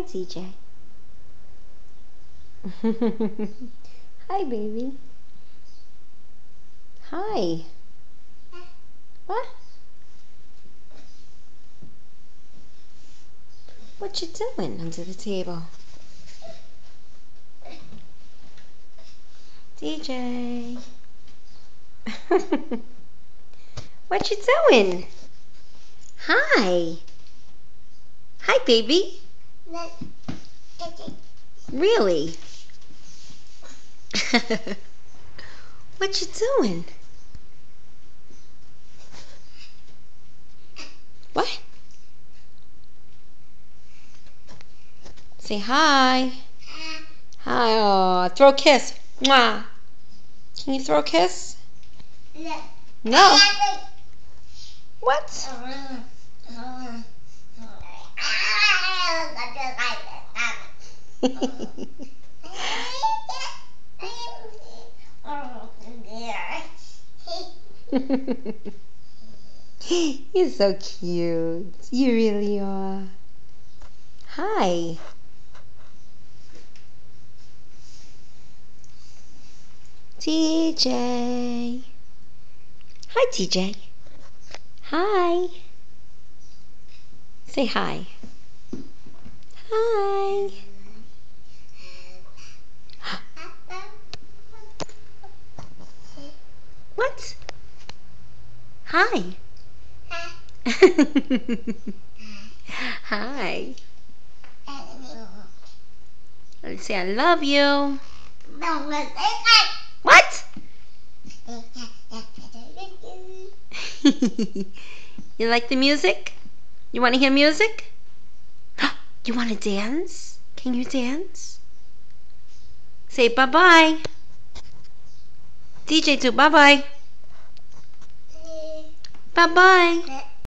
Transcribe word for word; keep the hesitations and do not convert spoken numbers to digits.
T J. Hi, baby. Hi. What? What you doing under the table? D J. What you doing? Hi. Hi, baby. Really? What you doing? What? Say hi. Hi. Oh, throw a kiss. Mwah. Can you throw a kiss? No. What? You're so cute. You really are. Hi. T J. Hi, T J. Hi. Say hi. Hi. What? Hi. Hi. Let's say I love you. What? You like the music? You want to hear music? You want to dance? Can you dance? Say bye-bye. D J too, bye-bye. Bye-bye.